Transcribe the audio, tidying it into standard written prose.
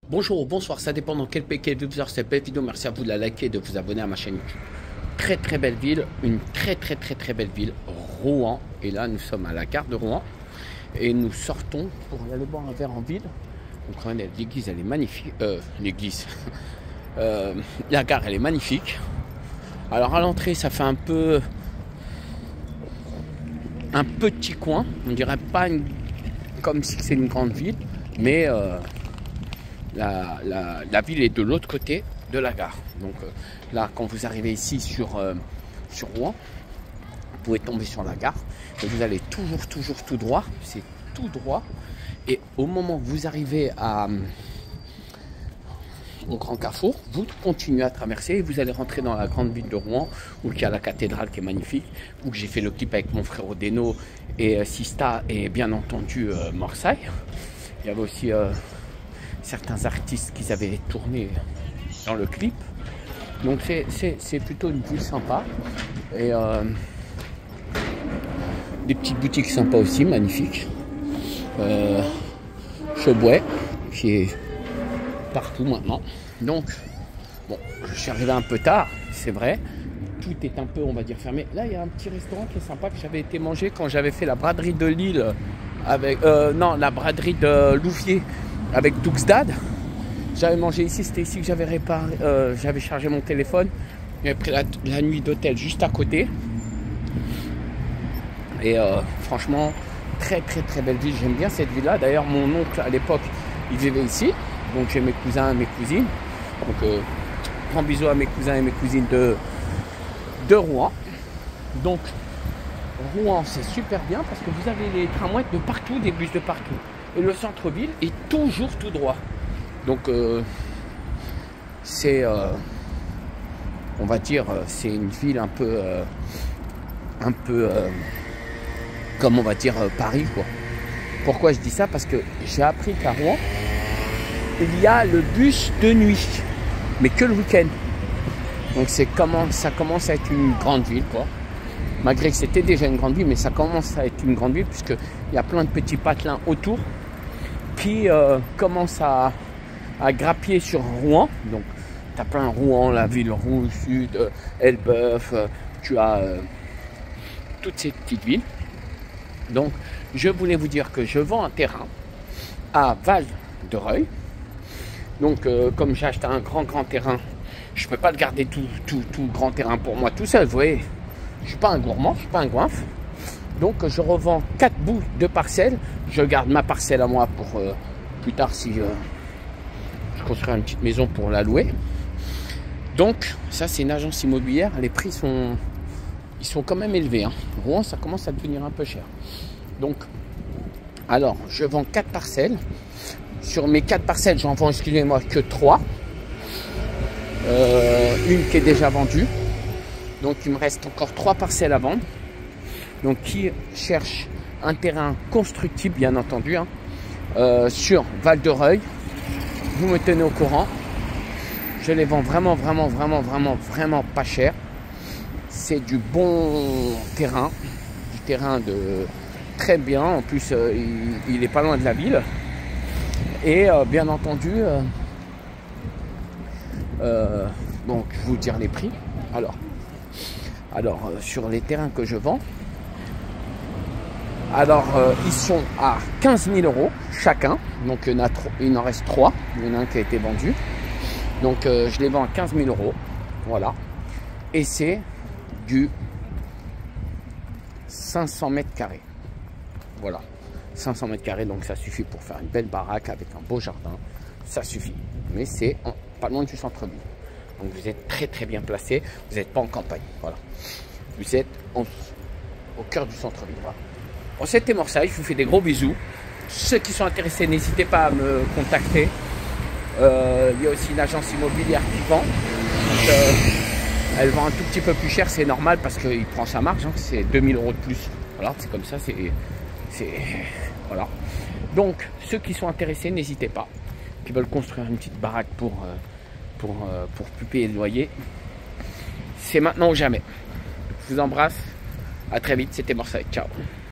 Bonjour ou bonsoir, ça dépend dans quel pays, quelle ville vous avez cette belle vidéo. Merci à vous de la liker et de vous abonner à ma chaîne YouTube. Très très belle ville, une très belle ville, Rouen. Et là nous sommes à la gare de Rouen et nous sortons pour aller boire un verre en ville. Donc regardez, l'église elle est magnifique, l'église, la gare elle est magnifique. Alors à l'entrée ça fait un petit coin, on dirait pas comme si c'est une grande ville, mais la ville est de l'autre côté de la gare. Donc là, quand vous arrivez ici sur Rouen, vous pouvez tomber sur la gare et vous allez toujours tout droit. C'est tout droit. Et au moment où vous arrivez au Grand Carrefour, vous continuez à traverser et vous allez rentrer dans la grande ville de Rouen où il y a la cathédrale qui est magnifique, où j'ai fait le clip avec mon frère Odeno et Sista et bien entendu Marseille. Il y avait aussi certains artistes qui avaient tourné dans le clip. Donc c'est plutôt une ville sympa. Et des petites boutiques sympas aussi, magnifiques. Chebouet, qui est partout maintenant. Donc, bon, je suis arrivé un peu tard, c'est vrai. Tout est un peu, on va dire, fermé. Là, il y a un petit restaurant qui est sympa que j'avais été manger quand j'avais fait la braderie de Lille avec... non, la braderie de Louviers avec Duxdad. J'avais mangé ici, c'était ici que j'avais réparé, j'avais chargé mon téléphone. J'avais pris la nuit d'hôtel juste à côté. Et franchement, très belle ville. J'aime bien cette ville-là. D'ailleurs, mon oncle à l'époque, il vivait ici. Donc j'ai mes cousins et mes cousines. Donc grand bisous à mes cousins et mes cousines de Rouen. Donc Rouen, c'est super bien parce que vous avez les tramways de partout, des bus de partout. Et le centre-ville est toujours tout droit. Donc c'est, on va dire, c'est une ville un peu comme on va dire Paris, quoi. Pourquoi je dis ça? Parce que j'ai appris qu'à Rouen, il y a le bus de nuit, mais que le week-end. Donc ça commence à être une grande ville, quoi. Malgré que c'était déjà une grande ville, mais ça commence à être une grande ville puisqu'il y a plein de petits patelins autour qui commencent à grappiller sur Rouen. Donc tu as plein Rouen, la ville Rouge, Sud, Elbeuf, tu as toutes ces petites villes. Donc je voulais vous dire que je vends un terrain à Val-de-Reuil. Donc comme j'ai acheté un grand terrain, je ne peux pas le garder tout grand terrain pour moi tout seul, vous voyez. Je ne suis pas un gourmand, je ne suis pas un goinfre. Donc je revends 4 bouts de parcelles. Je garde ma parcelle à moi pour plus tard si je construis une petite maison pour la louer. Donc ça c'est une agence immobilière. Les prix sont quand même élevés, hein. Rouen ça commence à devenir un peu cher. Donc alors je vends 4 parcelles. Sur mes 4 parcelles j'en vends, excusez-moi, que 3. Une qui est déjà vendue. Donc il me reste encore 3 parcelles à vendre. Donc qui cherche un terrain constructible, bien entendu, hein, sur Val-de-Reuil, vous me tenez au courant. Je les vends vraiment pas cher. C'est du bon terrain, du terrain de très bien. En plus il est pas loin de la ville. Et bien entendu donc je vais vous dire les prix. Alors sur les terrains que je vends, alors ils sont à 15 000 € chacun. Donc il en reste 3. Il y en a un qui a été vendu. Donc je les vends à 15 000 €. Voilà. Et c'est du 500 mètres carrés. Voilà. 500 mètres carrés, donc ça suffit pour faire une belle baraque avec un beau jardin. Ça suffit. Mais c'est pas loin du centre-ville. Donc vous êtes très bien placé. Vous n'êtes pas en campagne. Voilà. Vous êtes au cœur du centre-ville. Voilà. Bon, c'était Marseille. Je vous fais des gros bisous. Ceux qui sont intéressés, n'hésitez pas à me contacter. Il y a aussi une agence immobilière qui vend. Donc, elle vend un tout petit peu plus cher. C'est normal parce qu'il prend sa marge. Hein, c'est 2000 € de plus. Voilà, c'est comme ça. Voilà. Donc ceux qui sont intéressés, n'hésitez pas. Qui veulent construire une petite baraque pour plus payer le loyer, c'est maintenant ou jamais. Je vous embrasse, à très vite, c'était Marseille, ciao.